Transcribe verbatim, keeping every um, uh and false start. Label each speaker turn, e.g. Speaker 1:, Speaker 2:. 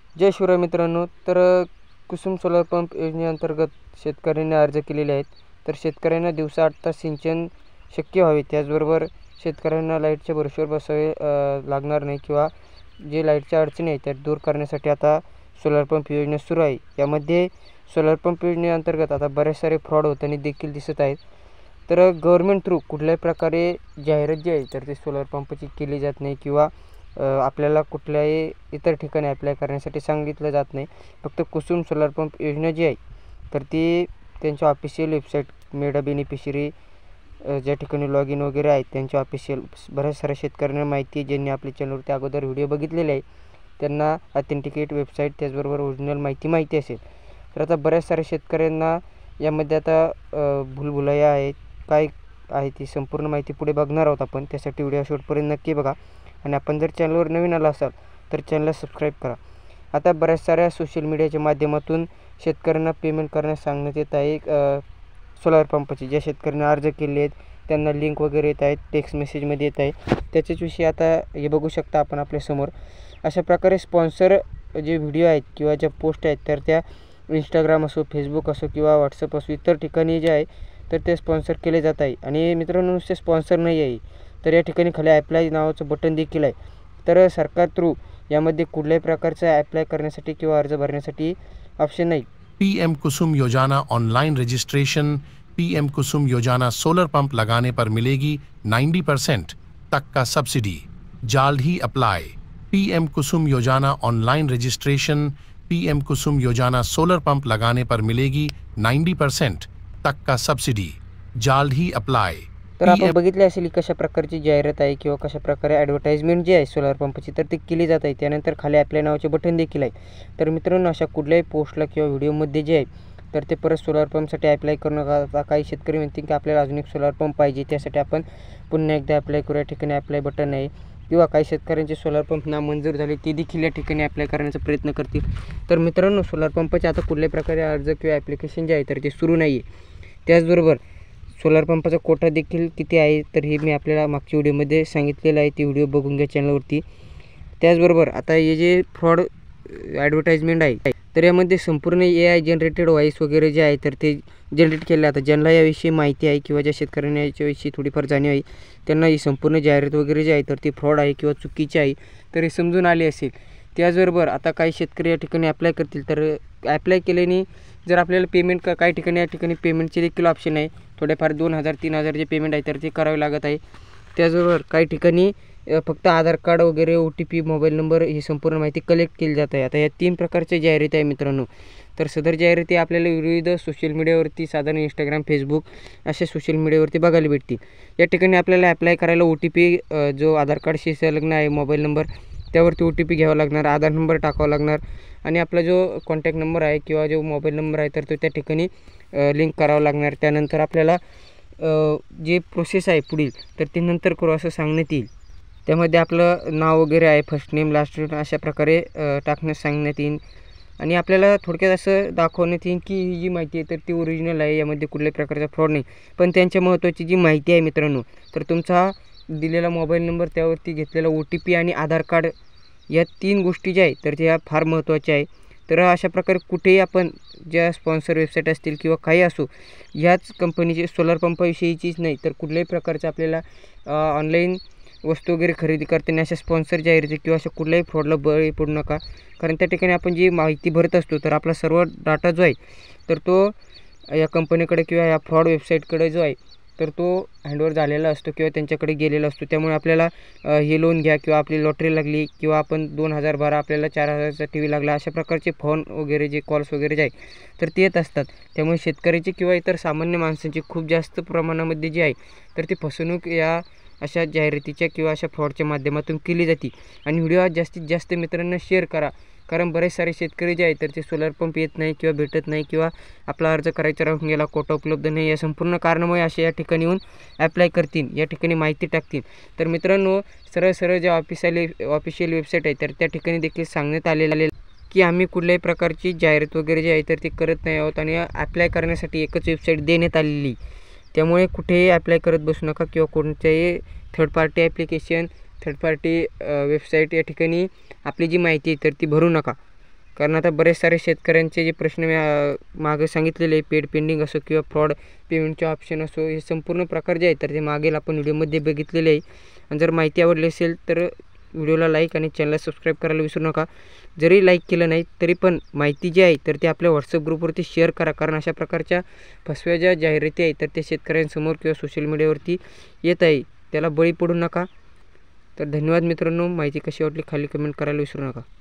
Speaker 1: जय शिवराय मित्रांनो, तर Kusum solar pump योजनेअंतर्गत शेतकऱ्यांनी अर्ज केलेले आहेत. तर शेतकऱ्यांना दिवसा आठ तास सिंचन शक्य व्हावे, त्याचबरोबर शेतकऱ्यांना लाईटच्या भरोश्यावर बसावे लागणार नाही किंवा जे लाईटच्या अडचणी आहेत त्या दूर करण्यासाठी आता सोलार पंप योजना सुरू आहे. यामध्ये सोलार पंप योजनेअंतर्गत आता बरेच सारे फ्रॉड होताना देखील दिसत आहेत. तर गव्हर्मेंट थ्रू कुठल्याही प्रकारे जाहिरात जी आहे तर ती सोलार पंपची केली जात नाही किंवा आपल्याला कुठल्याही इतर ठिकाणी अप्लाय करण्यासाठी सांगितलं जात नाही. फक्त कुसुम सोलार पंप योजना जी आहे तर ती त्यांच्या ऑफिशियल वेबसाईट मेडा बेनिफिशरी ज्या ठिकाणी लॉग इन वगैरे आहेत त्यांच्या ऑफिशियल बऱ्याच साऱ्या शेतकऱ्यांना माहिती आहे, ज्यांनी आपल्या चॅनलवरती अगोदर व्हिडिओ बघितलेले आहे त्यांना ऑथेंटिकेट वेबसाईट त्याचबरोबर ओरिजिनल माहिती माहिती असेल. तर आता बऱ्याच साऱ्या शेतकऱ्यांना यामध्ये आता भूलभुलैया आहेत काय आहे ती संपूर्ण माहिती पुढे बघणार आहोत आपण. त्यासाठी व्हिडिओ शेवटपर्यंत नक्की बघा आणि आपण जर चॅनलवर नवीन आला असाल तर चॅनलला सबस्क्राईब करा. आता बऱ्याच साऱ्या सोशल मीडियाच्या माध्यमातून शेतकऱ्यांना पेमेंट करण्यास सांगण्यात येत आहे. सोलार पंपाचे ज्या शेतकऱ्यांनी अर्ज केले आहेत त्यांना लिंक वगैरे येत आहेत, टेक्स्ट मेसेजमध्ये येत आहे. त्याच्याच विषयी आता हे बघू शकता आपण आपल्यासमोर. अशा प्रकारे स्पॉन्सर जे व्हिडिओ आहेत किंवा ज्या पोस्ट आहेत तर त्या इंस्टाग्राम असो, फेसबुक असो किंवा व्हॉट्सअप असो इतर ठिकाणी जे आहे तर ते स्पॉन्सर केले जात आहे. आणि मित्रांनो, नुसते स्पॉन्सर नाही आहे तर या ठिकाणी खाली ॲप्लाय नावाचं बटन देखील आहे. तर सरकार थ्रू यामध्ये कुठल्याही प्रकारचा ॲप्लाय करण्यासाठी किंवा अर्ज भरण्यासाठी ऑप्शन नाही.
Speaker 2: पीएम कुसुम योजना ऑनलाइन रजिस्ट्रेशन. पीएम कुसुम योजना सोलर पंप लगाने पर मिलेगी नब्बे परसेंट तक का सब्सिडी, जल्द ही अप्लाई. पीएम कुसुम योजना ऑनलाइन रजिस्ट्रेशन. पीएम कुसुम योजना सोलर पंप लगाने पर मिलेगी नब्बे परसेंट तक का सब्सिडी, जल्द ही अप्लाई.
Speaker 1: तर आपण बघितले असेल कशा प्रकारची जाहिरात आहे किंवा कशा प्रकारे ॲडव्हर्टाइजमेंट जी आहे सोलार पंपची तर ती केली जात आहे. त्यानंतर खाली ॲप्लाय नावाचे बटन देखील आहे. तर मित्रांनो, अशा कुठल्याही पोस्टला किंवा व्हिडिओमध्ये जे आहे तर ते परत सोलार पंपसाठी ॲप्लाय करू नका. काही शेतकरी म्हणतील की आपल्याला अजून एक सोलार पंप पाहिजे, त्यासाठी आपण पुन्हा एकदा ॲप्लाय करू. या ठिकाणी ॲप्लाय बटन आहे किंवा काही शेतकऱ्यांचे सोलार पंप नामंजूर झाले ते देखील या ठिकाणी ॲप्लाय करण्याचा प्रयत्न करतील. तर मित्रांनो, सोलार पंपाचे आता कुठल्याही प्रकारे अर्ज किंवा ॲप्लिकेशन जे आहे तर ते सुरू नाही आहे. त्याचबरोबर सोलार पंपाचा कोटा देखील किती आहे तर हे मी आपल्याला मागच्या व्हिडिओमध्ये सांगितलेलं आहे, ती व्हिडिओ बघून घ्या चॅनलवरती. त्याचबरोबर आता हे जे फ्रॉड ॲडव्हर्टाइजमेंट आहे तर यामध्ये संपूर्ण ए आय जनरेटेड व्हॉईस वगैरे जे आहे तर ते जनरेट केले. आता ज्यांना याविषयी माहिती आहे किंवा ज्या शेतकऱ्यांना याच्याविषयी थोडीफार जाणीव आहे त्यांना ही संपूर्ण जाहिरात वगैरे जे आहे तर ती फ्रॉड आहे किंवा चुकीची आहे तर हे समजून आले असेल. त्याचबरोबर आता काही शेतकरी या ठिकाणी ॲप्लाय करतील तर ॲप्लाय केल्याने जर आपल्याला पेमेंट का काही ठिकाणी या ठिकाणी पेमेंटचे देखील ऑप्शन आहे. थोडेफार दोन हजार तीन हजार जे पेमेंट आहे तर ते करावे लागत आहे. त्याचबरोबर काही ठिकाणी फक्त आधार कार्ड वगैरे, O T P, mobile number ही संपूर्ण माहिती कलेक्ट केली जात आहे. आता या तीन प्रकारच्या जाहिराती आहे मित्रांनो. तर सदर जाहिराती आपल्याला विविध सोशल मीडियावरती साधारण इंस्टाग्राम, फेसबुक अशा सोशल मीडियावरती बघायला भेटतील. या ठिकाणी आपल्याला ॲप्लाय करायला ओ टी पी जो आधार कार्डशी संलग्न आहे मोबाईल नंबर त्यावरती ओ टी पी घ्यावा लागणार, आधार नंबर टाकावा लागणार आणि आपला जो कॉन्टॅक्ट नंबर आहे किंवा जो मोबाईल नंबर आहे तर तो त्या ठिकाणी लिंक करावा लागणार. त्यानंतर आपल्याला जे प्रोसेस आहे पुढील तर ते नंतर करू असं सांगण्यात येईल. त्यामध्ये आपलं नाव वगैरे आहे, फर्स्ट नेम, लास्ट नेम अशा प्रकारे टाकण्यास सांगण्यात येईल. आणि आपल्याला थोडक्यात असं दाखवण्यात येईल की ही जी माहिती आहे तर ती ओरिजिनल आहे, यामध्ये कुठल्याही प्रकारचा फ्रॉड नाही. पण त्यांच्या महत्त्वाची जी माहिती आहे मित्रांनो तर तुमचा दिलेला मोबाईल नंबर, त्यावरती घेतलेला ओ टी पी आणि आधार कार्ड या तीन गोष्टी ज्या आहेत तर त्या फार महत्त्वाच्या आहे. तर अशा प्रकारे कुठेही आपण ज्या स्पॉन्सर वेबसाईट असतील किंवा काही असो ह्याच कंपनीचे सोलार पंपाविषयीचीच नाही तर कुठल्याही प्रकारचं आपल्याला ऑनलाईन वस्तू वगैरे खरेदी करताना अशा स्पॉन्सर जाहिराती किंवा अशा कुठल्याही फ्रॉडला बळी पडू नका. कारण त्या ठिकाणी आपण जी माहिती भरत असतो तर आपला सर्व डाटा जो आहे तर तो या कंपनीकडे किंवा या फ्रॉड वेबसाईटकडे जो आहे तर तो हँडओव्हर झालेला असतो किंवा त्यांच्याकडे गेलेला असतो. त्यामुळे आपल्याला हे लोन घ्या किंवा आपली लॉटरी लागली किंवा आपण दोन हजार बारा आपल्याला चार हजारचा टी व्ही लागला अशा प्रकारचे फोन वगैरे जे कॉल्स वगैरे जे आहे तर ते येत असतात. त्यामुळे शेतकऱ्याची किंवा इतर सामान्य माणसांची खूप जास्त प्रमाणामध्ये जी आहे तर ती फसवणूक या अशा जाहिरातीच्या किंवा अशा फ्रॉडच्या माध्यमातून केली जाते. आणि व्हिडिओ जास्तीत जास्त मित्रांना शेअर करा, कारण बरेच सारे शेतकरी जे आहेत तर ते सोलार पंप येत नाही किंवा भेटत नाही किंवा आपला अर्ज करायचा राहून गेला, कोटा उपलब्ध नाही या संपूर्ण कारणामुळे असे या ठिकाणी येऊन ॲप्लाय करतील, या ठिकाणी माहिती टाकतील. तर मित्रांनो, सरळ सरळ जे ऑफिशियली ऑफिशियल वेबसाईट आहे तर त्या ठिकाणी देखील सांगण्यात आलेलं की आम्ही कुठल्याही प्रकारची जाहिरात वगैरे जी आहे तर ती करत नाही आहोत आणि ॲप्लाय करण्यासाठी एकच वेबसाईट देण्यात आलेली. त्यामुळे कुठेही ॲप्लाय करत बसू नका किंवा कोणत्याही third party application, third party website या ठिकाणी आपली जी माहिती आहे तर ती भरू नका. कारण आता बरेच सारे शेतकऱ्यांचे जे प्रश्न मी अ, मागे सांगितलेले आहे, पेड पेंडिंग असो किंवा फ्रॉड पेमेंटचे ऑप्शन असो, हे संपूर्ण प्रकार जे आहेत तर ते मागेल आपण व्हिडिओमध्ये बघितलेले आहे. आणि जर माहिती आवडली असेल तर व्हिडिओला लाईक आणि चॅनलला सबस्क्राईब करायला विसरू नका. जरी लाईक केलं नाही तरी पण माहिती जी आहे तर ती आपल्या व्हॉट्सअप ग्रुपवरती शेअर करा, कारण अशा प्रकारच्या फसव्या ज्या जाहिराती आहेत तर ते शेतकऱ्यांसमोर किंवा सोशल मीडियावरती येत आहे, त्याला बळी पडू नका. तर धन्यवाद मित्रांनो. माहिती कशी वाटली खाली कमेंट करायला विसरू नका.